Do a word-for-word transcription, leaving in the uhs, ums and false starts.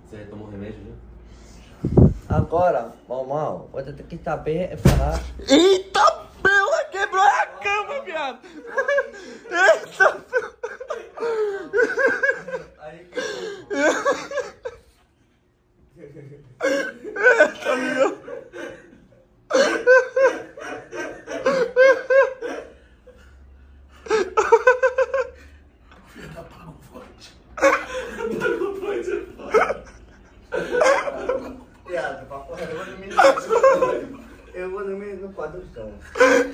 Você tomou remédio, né? Agora, Maumau, você tem que saber falar. Eita, Bela quebrou a cama, viado! Eita! Eita, meu! Filha da pagou forte. Pagou forte, é foda. Viado, papo reto, eu vou dormir no Eu vou dormir no quarto do chão.